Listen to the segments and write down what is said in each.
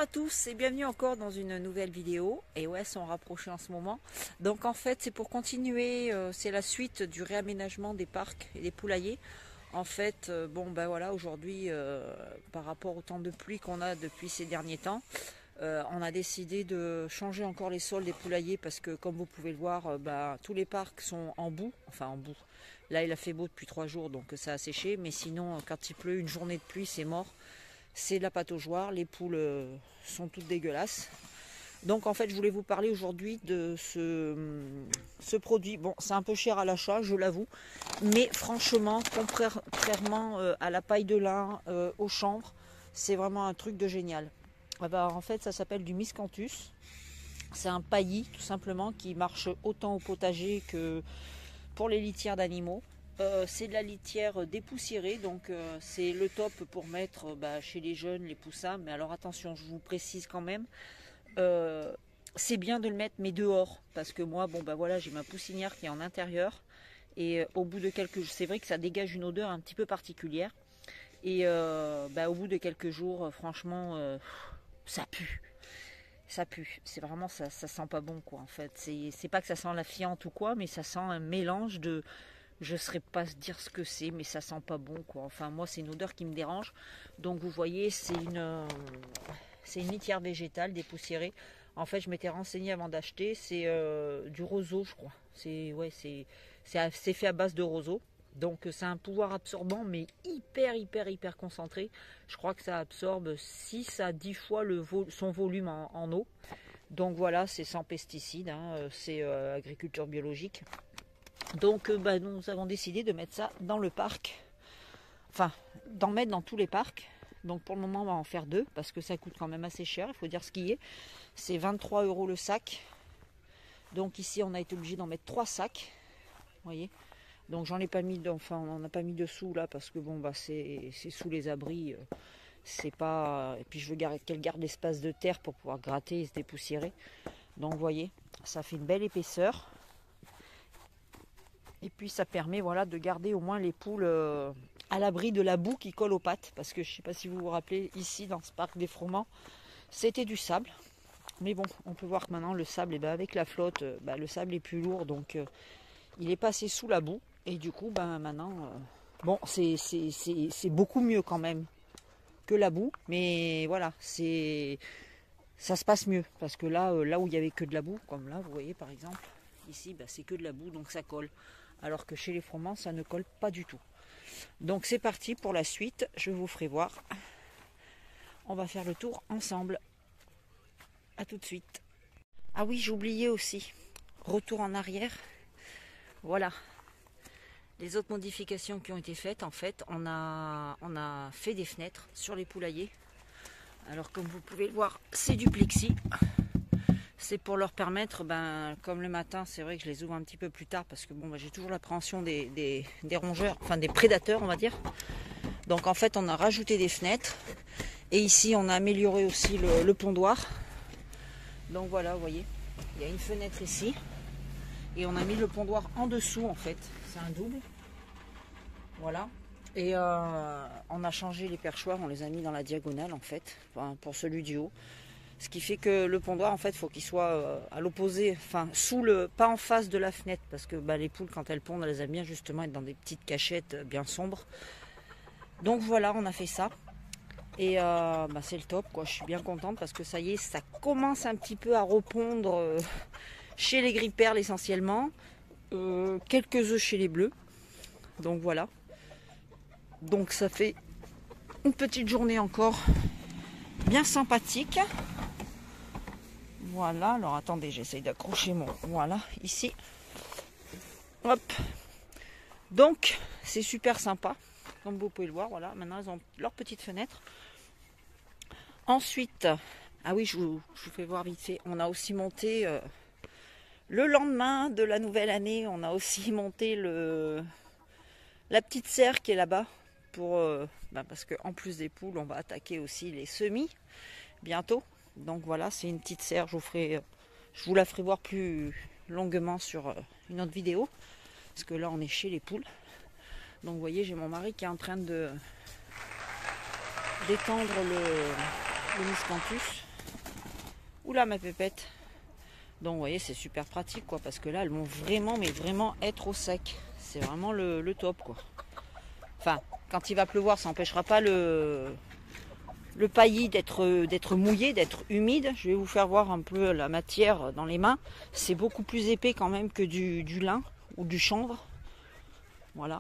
à tous et bienvenue encore dans une nouvelle vidéo. Et ouais, sont rapprochés en ce moment. Donc en fait, c'est pour continuer, c'est la suite du réaménagement des parcs et des poulaillers. En fait, bon ben voilà, aujourd'hui, par rapport au temps de pluie qu'on a depuis ces derniers temps, on a décidé de changer encore les sols des poulaillers parce que comme vous pouvez le voir, tous les parcs sont en boue, enfin en boue. Là, il a fait beau depuis 3 jours, donc ça a séché. Mais sinon, quand il pleut, une journée de pluie, c'est mort. C'est de la pataugeoire, les poules sont toutes dégueulasses. Donc en fait je voulais vous parler aujourd'hui de ce produit. Bon, c'est un peu cher à l'achat, je l'avoue, mais franchement, contrairement à la paille de lin, aux chanvres, c'est vraiment un truc de génial. En fait ça s'appelle du miscanthus. C'est un paillis tout simplement qui marche autant au potager que pour les litières d'animaux. C'est de la litière dépoussiérée, donc c'est le top pour mettre chez les jeunes, les poussins. Mais alors attention, je vous précise quand même, c'est bien de le mettre mais dehors, parce que moi, voilà, j'ai ma poussinière qui est en intérieur, et au bout de quelques jours, c'est vrai que ça dégage une odeur un petit peu particulière, et au bout de quelques jours, franchement, ça pue. Ça pue, c'est vraiment ça sent pas bon quoi en fait. C'est pas que ça sent la fiente ou quoi, mais ça sent un mélange de, je ne saurais pas dire ce que c'est, mais ça sent pas bon quoi. Enfin moi c'est une odeur qui me dérange. Donc vous voyez c'est une litière végétale dépoussiérée. En fait je m'étais renseignée avant d'acheter, c'est du roseau je crois. C'est fait à base de roseau. Donc c'est un pouvoir absorbant mais hyper concentré. Je crois que ça absorbe 6 à 10 fois son volume en eau. Donc voilà, c'est sans pesticides, c'est agriculture biologique. Donc nous avons décidé de mettre ça dans le parc. Enfin, d'en mettre dans tous les parcs. Donc pour le moment on va en faire 2 parce que ça coûte quand même assez cher, il faut dire ce qui est. C'est 23 € le sac. Donc ici on a été obligé d'en mettre 3 sacs. Vous voyez. Donc j'en ai pas mis, enfin on n'en a pas mis dessous là parce que c'est sous les abris, c'est pas. Et puis je veux qu'elle garde l'espace de terre pour pouvoir gratter et se dépoussiérer. Donc vous voyez, ça fait une belle épaisseur. Et puis ça permet voilà de garder au moins les poules à l'abri de la boue qui colle aux pattes. Parce que je ne sais pas si vous vous rappelez, ici dans ce parc des Froment, c'était du sable. Mais bon, on peut voir que maintenant le sable, avec la flotte, le sable est plus lourd, donc il est passé sous la boue. Et du coup, maintenant, c'est beaucoup mieux quand même que la boue. Mais voilà, ça se passe mieux. Parce que là où il n'y avait que de la boue, comme là, vous voyez par exemple, ici, c'est que de la boue, donc ça colle. Alors que chez les Froment, ça ne colle pas du tout. Donc c'est parti pour la suite, je vous ferai voir. On va faire le tour ensemble. A tout de suite. Ah oui, j'oubliais aussi. Retour en arrière. Voilà. Les autres modifications qui ont été faites, en fait, on a fait des fenêtres sur les poulaillers. Alors comme vous pouvez le voir, c'est du plexi. C'est pour leur permettre, comme le matin, c'est vrai que je les ouvre un petit peu plus tard parce que j'ai toujours l'appréhension des rongeurs, enfin des prédateurs on va dire. Donc en fait on a rajouté des fenêtres. Et ici on a amélioré aussi le pondoir. Donc voilà, vous voyez, il y a une fenêtre ici. Et on a mis le pondoir en dessous en fait, c'est un double. Voilà. Et on a changé les perchoirs, on les a mis dans la diagonale en fait, pour celui du haut. Ce qui fait que le pondoir en fait, il faut qu'il soit à l'opposé, enfin pas en face de la fenêtre, parce que les poules quand elles pondent, elles aiment bien justement être dans des petites cachettes bien sombres. Donc voilà, on a fait ça. Et c'est le top quoi, je suis bien contente parce que ça y est, ça commence un petit peu à repondre. Chez les gris-perles essentiellement, quelques œufs chez les bleus. Donc voilà. Donc ça fait une petite journée encore bien sympathique. Voilà, alors attendez, j'essaye d'accrocher voilà, ici. Hop. Donc c'est super sympa. Comme vous pouvez le voir, voilà, maintenant elles ont leur petite fenêtre. Ensuite, ah oui, je vous fais voir vite fait, on a aussi monté... le lendemain de la nouvelle année, on a aussi monté la petite serre qui est là-bas. Parce qu'en plus des poules, on va attaquer aussi les semis bientôt. Donc voilà, c'est une petite serre. Je vous la ferai voir plus longuement sur une autre vidéo. Parce que là, on est chez les poules. Donc vous voyez, j'ai mon mari qui est en train d'étendre le miscanthus. Oula ma pépette. Donc vous voyez, c'est super pratique quoi, parce que là elles vont vraiment, mais vraiment être au sec. C'est vraiment le top quoi. Enfin, quand il va pleuvoir, ça n'empêchera pas le paillis d'être mouillé, d'être humide. Je vais vous faire voir un peu la matière dans les mains. C'est beaucoup plus épais quand même que du lin ou du chanvre. Voilà.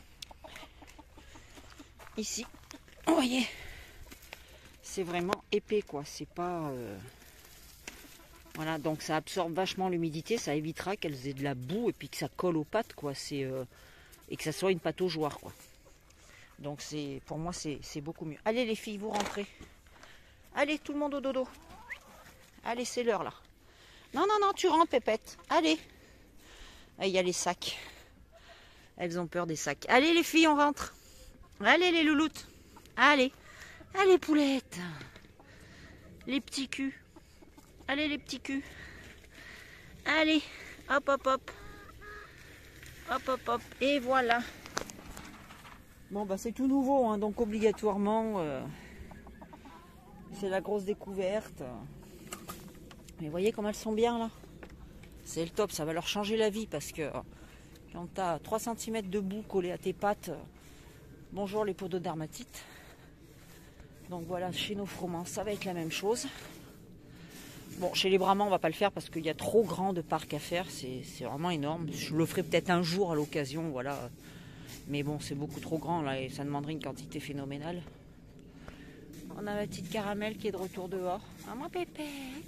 Ici, vous voyez, c'est vraiment épais quoi. C'est pas... Voilà, donc ça absorbe vachement l'humidité. Ça évitera qu'elles aient de la boue et puis que ça colle aux pattes quoi. Et que ça soit une pâte au joueur quoi. Donc pour moi c'est beaucoup mieux. Allez les filles, vous rentrez. Allez tout le monde au dodo. Allez c'est l'heure là. Non, non, non, tu rentres pépette. Allez. Ah, il y a les sacs. Elles ont peur des sacs. Allez les filles, on rentre. Allez les louloutes. Allez. Allez poulettes. Les petits culs. Allez les petits culs. Allez. Hop, hop, hop. Hop, hop, hop. Et voilà. Bon bah c'est tout nouveau, hein, donc obligatoirement c'est la grosse découverte. Mais vous voyez comme elles sont bien là. C'est le top, ça va leur changer la vie parce que quand tu as 3 cm de boue collée à tes pattes, bonjour les peaux de dermatite. Donc voilà, chez nos froment, ça va être la même chose. Bon, chez les Brahmans, on va pas le faire parce qu'il y a trop grand de parc à faire, c'est vraiment énorme. Je le ferai peut-être un jour à l'occasion, voilà. Mais bon, c'est beaucoup trop grand là et ça demanderait une quantité phénoménale. On a la petite caramel qui est de retour dehors. Ah, ma pépette.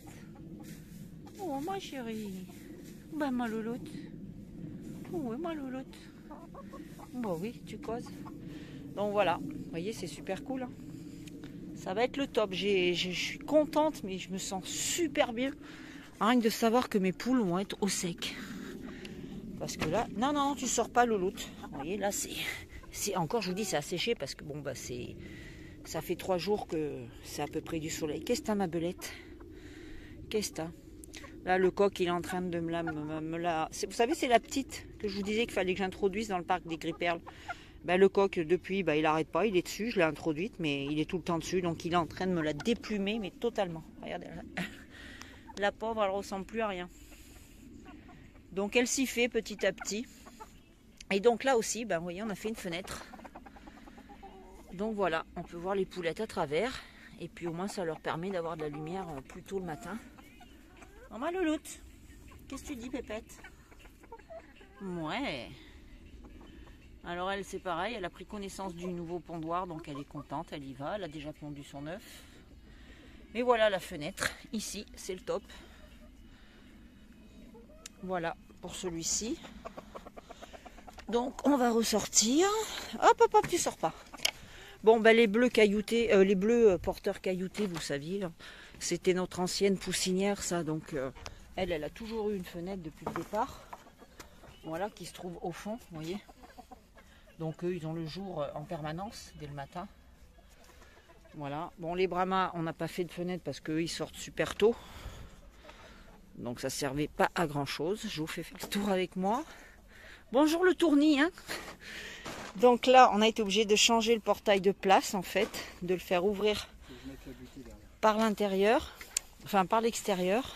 Oh, ma chérie. Bah, ma louloute. Oh, ma louloute. Bah oui, tu causes. Donc voilà, vous voyez, c'est super cool. Hein. Ça va être le top. Je suis contente, mais je me sens super bien. Rien que de savoir que mes poules vont être au sec. Parce que là, non, non, tu sors pas louloute. Vous voyez, là, c'est encore, je vous dis, c'est asséché parce que bon, bah, ça fait 3 jours que c'est à peu près du soleil. Qu'est-ce que t'as, ma belette? Qu'est-ce que t'as? Là, le coq, il est en train de me la... Vous savez, c'est la petite que je vous disais qu'il fallait que j'introduise dans le parc des Gris-Perles. Ben, le coq, depuis, ben, il n'arrête pas, il est dessus. Je l'ai introduite, mais il est tout le temps dessus. Donc, il est en train de me la déplumer, mais totalement. Regardez, la pauvre, elle ne ressemble plus à rien. Donc elle s'y fait petit à petit. Et donc là aussi, ben, vous voyez, on a fait une fenêtre. Donc voilà, on peut voir les poulettes à travers. Et puis au moins ça leur permet d'avoir de la lumière plus tôt le matin. Oh ma louloute, qu'est-ce que tu dis pépette? Ouais. Alors elle c'est pareil, elle a pris connaissance du nouveau pondoir, donc elle est contente, elle y va. Elle a déjà pondu son œuf. Mais voilà la fenêtre, ici c'est le top. Voilà pour celui-ci. Donc on va ressortir. Hop hop hop, tu sors pas. Bon ben les bleus cailloutés, les bleus porteurs cailloutés, vous saviez, c'était notre ancienne poussinière ça. Donc elle a toujours eu une fenêtre depuis le départ. Voilà, qui se trouve au fond, vous voyez. Donc eux ils ont le jour en permanence dès le matin. Voilà. Bon les Brahmas, on n'a pas fait de fenêtre parce qu'eux ils sortent super tôt. Donc ça servait pas à grand chose. Je vous fais faire le tour avec moi. Bonjour le tournis, hein. Donc là, on a été obligé de changer le portail de place, en fait, de le faire ouvrir par l'intérieur, enfin par l'extérieur,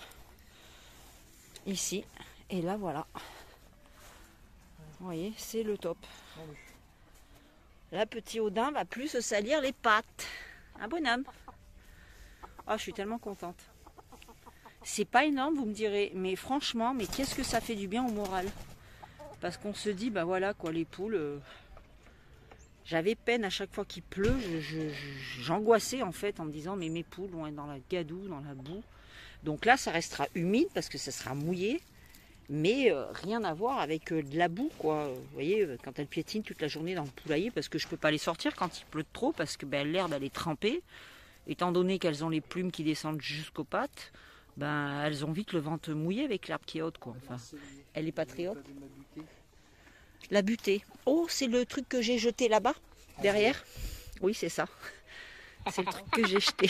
ici. Et là, voilà. Vous voyez, c'est le top. Là, petit Odin va plus se salir les pattes. Un bonhomme. Oh, je suis tellement contente. C'est pas énorme, vous me direz, mais franchement, mais qu'est-ce que ça fait du bien au moral? Parce qu'on se dit, bah voilà, quoi, les poules... J'avais peine à chaque fois qu'il pleut, j'angoissais en fait en me disant mais mes poules vont être dans la gadoue, dans la boue. Donc là ça restera humide parce que ça sera mouillé, mais rien à voir avec de la boue quoi. Vous voyez, quand elles piétinent toute la journée dans le poulailler, parce que je ne peux pas les sortir quand il pleut trop, parce que ben, l'herbe elle est trempée, étant donné qu'elles ont les plumes qui descendent jusqu'aux pattes, ben, elles ont vite le ventre mouillé avec l'herbe qui est haute quoi. Enfin, elle est pas très haute. La butée. Oh, c'est le truc que j'ai jeté là-bas, derrière. Oui, c'est ça. C'est le truc que j'ai jeté.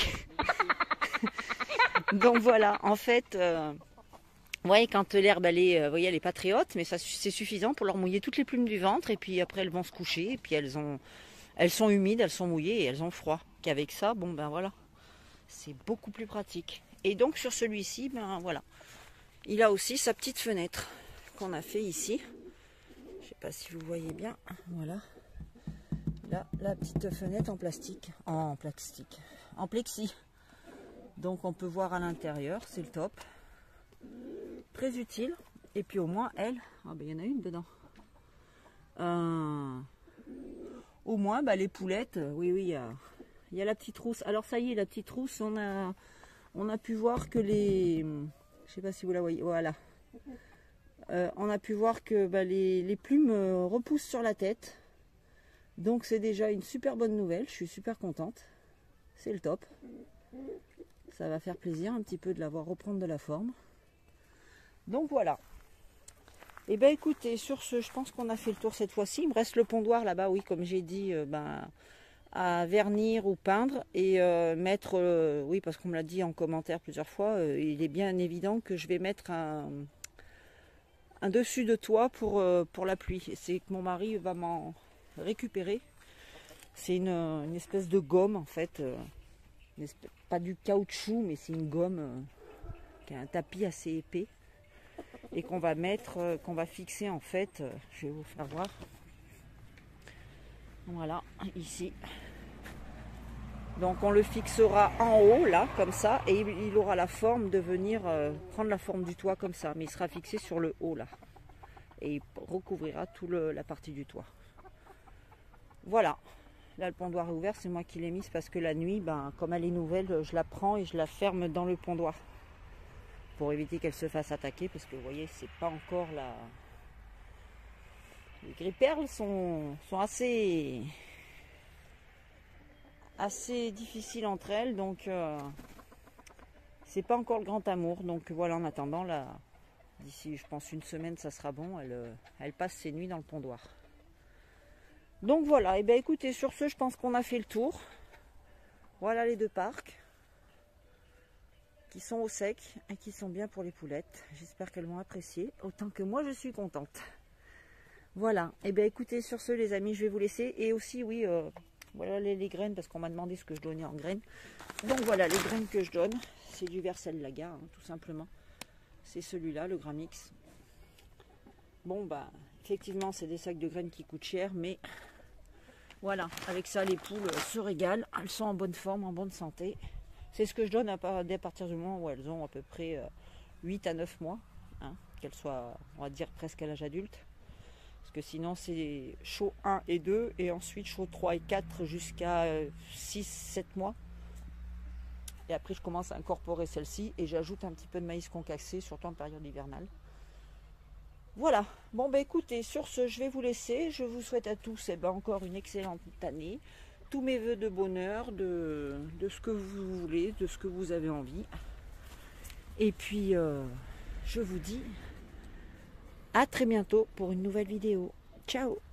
Donc voilà, en fait, ouais, quand l'herbe, elle est, voyez, elle est pas très haute, mais c'est suffisant pour leur mouiller toutes les plumes du ventre. Et puis après, elles vont se coucher. Et puis elles sont humides, elles sont mouillées et elles ont froid. Qu'avec ça, bon ben voilà, c'est beaucoup plus pratique. Et donc sur celui-ci, ben voilà, il a aussi sa petite fenêtre qu'on a fait ici. Je sais pas si vous voyez bien, voilà. Là, la petite fenêtre en plastique, en plexi. Donc on peut voir à l'intérieur, c'est le top. Très utile. Et puis au moins elle, ah ben il y en a une dedans. Au moins bah, les poulettes, oui il y a la petite rousse. Alors ça y est, la petite rousse, on a pu voir que les, je sais pas si vous la voyez, voilà. On a pu voir que bah, les plumes repoussent sur la tête. Donc c'est déjà une super bonne nouvelle, je suis super contente. C'est le top. Ça va faire plaisir un petit peu de la voir reprendre de la forme. Donc voilà. Et ben écoutez, sur ce, je pense qu'on a fait le tour cette fois-ci. Il me reste le pondoir là-bas, oui, comme j'ai dit, à vernir ou peindre et mettre, oui, parce qu'on me l'a dit en commentaire plusieurs fois, il est bien évident que je vais mettre un dessus de toit pour la pluie. C'est que mon mari va m'en récupérer. C'est une espèce de gomme en fait, pas du caoutchouc, mais c'est une gomme qui a un tapis assez épais. Et qu'on va mettre, qu'on va fixer en fait, je vais vous faire voir. Voilà, ici. Donc on le fixera en haut, là, comme ça, et il aura la forme de venir prendre la forme du toit comme ça. Mais il sera fixé sur le haut, là. Et il recouvrira toute la partie du toit. Voilà. Là, le pondoir est ouvert, c'est moi qui l'ai mise parce que la nuit, ben, comme elle est nouvelle, je la prends et je la ferme dans le pondoir. Pour éviter qu'elle se fasse attaquer, parce que vous voyez, c'est pas encore la... Les gris-perles sont assez difficiles entre elles, donc c'est pas encore le grand amour. Donc voilà, en attendant, là, d'ici je pense une semaine, ça sera bon, elle passe ses nuits dans le pondoir. Donc voilà, et bien écoutez, sur ce, je pense qu'on a fait le tour. Voilà les deux parcs qui sont au sec et qui sont bien pour les poulettes. J'espère qu'elles vont apprécier autant que moi je suis contente. Voilà, et bien écoutez, sur ce les amis, je vais vous laisser. Et aussi oui, voilà les graines, parce qu'on m'a demandé ce que je donnais en graines. Donc voilà les graines que je donne, c'est du Versailles-Laga, hein, tout simplement. C'est celui-là, le Gramix. Bon bah effectivement c'est des sacs de graines qui coûtent cher, mais voilà, avec ça les poules se régalent, elles sont en bonne forme, en bonne santé. C'est ce que je donne à partir du moment où elles ont à peu près 8 à 9 mois, hein, qu'elles soient, on va dire, presque à l'âge adulte. Parce que sinon, c'est chaud 1 et 2, et ensuite chaud 3 et 4 jusqu'à 6-7 mois. Et après, je commence à incorporer celle-ci et j'ajoute un petit peu de maïs concassé, surtout en période hivernale. Voilà, bon ben écoutez, sur ce, je vais vous laisser. Je vous souhaite à tous encore une excellente année. Tous mes voeux de bonheur, de ce que vous voulez, de ce que vous avez envie. Et puis, je vous dis à très bientôt pour une nouvelle vidéo. Ciao!